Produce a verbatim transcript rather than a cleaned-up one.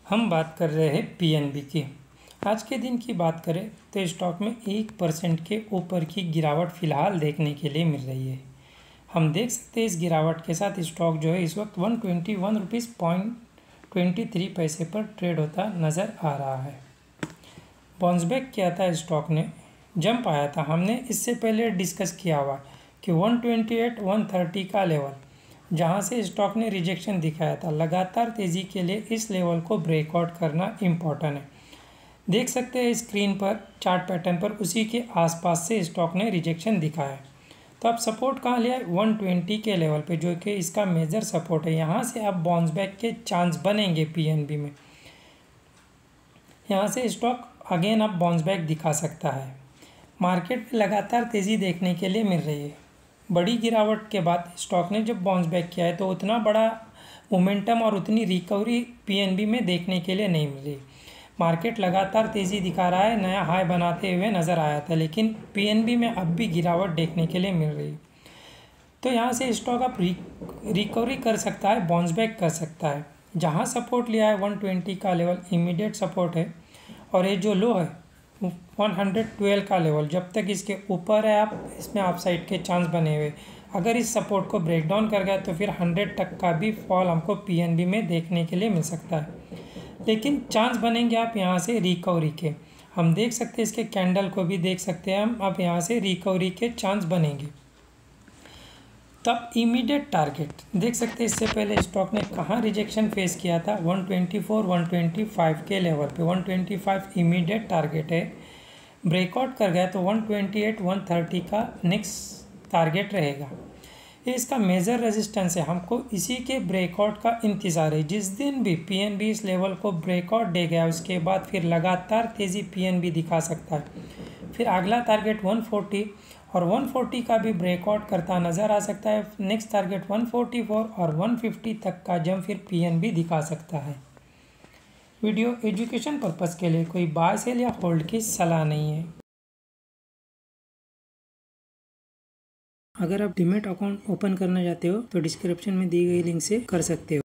हम बात कर रहे हैं पीएनबी की। आज के दिन की बात करें तो स्टॉक में एक परसेंट के ऊपर की गिरावट फ़िलहाल देखने के लिए मिल रही है। हम देख सकते हैं इस गिरावट के साथ स्टॉक जो है इस वक्त one twenty one rupees point twenty three पैसे पर ट्रेड होता नज़र आ रहा है। बाउंस बैक किया था स्टॉक ने, जंप आया था। हमने इससे पहले डिस्कस किया हुआ कि one twenty eight one thirty का लेवल जहां से स्टॉक ने रिजेक्शन दिखाया था, लगातार तेज़ी के लिए इस लेवल को ब्रेकआउट करना इम्पॉर्टेंट है। देख सकते हैं स्क्रीन पर चार्ट पैटर्न पर उसी के आसपास से स्टॉक ने रिजेक्शन दिखाया। तो अब सपोर्ट कहाँ लिया है? वन ट्वेंटी के लेवल पे, जो कि इसका मेजर सपोर्ट है। यहाँ से अब बाउंस बैक के चांस बनेंगे पीएनबी में। यहाँ से स्टॉक अगेन अब बाउंस बैक दिखा सकता है। मार्केट में लगातार तेज़ी देखने के लिए मिल रही है। बड़ी गिरावट के बाद स्टॉक ने जब बाउंस बैक किया है तो उतना बड़ा मोमेंटम और उतनी रिकवरी पीएनबी में देखने के लिए नहीं मिल रही। मार्केट लगातार तेज़ी दिखा रहा है, नया हाई बनाते हुए नज़र आया था, लेकिन पीएनबी में अब भी गिरावट देखने के लिए मिल रही है। तो यहाँ से स्टॉक अब रिकवरी कर सकता है, बाउंस बैक कर सकता है। जहाँ सपोर्ट लिया है वन ट्वेंटी का लेवल इमीडिएट सपोर्ट है, और ये जो लो है वन हंड्रेड ट्वेल्व का लेवल, जब तक इसके ऊपर है आप इसमें आप साइड के चांस बने हुए। अगर इस सपोर्ट को ब्रेक डाउन कर गया तो फिर हंड्रेड तक का भी फॉल हमको पीएनबी में देखने के लिए मिल सकता है, लेकिन चांस बनेंगे आप यहाँ से रिकवरी के। हम देख सकते हैं इसके कैंडल को भी देख सकते हैं हम, अब यहाँ से रिकवरी के चांस बनेंगे। तब इमीडिएट टारगेट देख सकते हैं, इससे पहले स्टॉक ने कहाँ रिजेक्शन फेस किया था, one twenty four one twenty five के लेवल पे। One twenty five immediate target है। ब्रेकआउट कर गया तो one twenty eight one thirty का नेक्स्ट टारगेट रहेगा। ये इसका मेजर रेजिस्टेंस है। हमको इसी के ब्रेकआउट का इंतज़ार है। जिस दिन भी पीएनबी इस लेवल को ब्रेकआउट दे गया उसके बाद फिर लगातार तेज़ी पीएनबी दिखा सकता है। फिर अगला टारगेट वन फोर्टी और वन फोर्टी का भी ब्रेकआउट करता नज़र आ सकता है। Next target one forty four और वन फिफ्टी तक का जंप फिर पीएनबी दिखा सकता है। वीडियो एजुकेशन पर्पज़ के लिए कोई बाय सेल या होल्ड की सलाह नहीं है। अगर आप डीमैट अकाउंट ओपन करना चाहते हो तो डिस्क्रिप्शन में दी गई लिंक से कर सकते हो।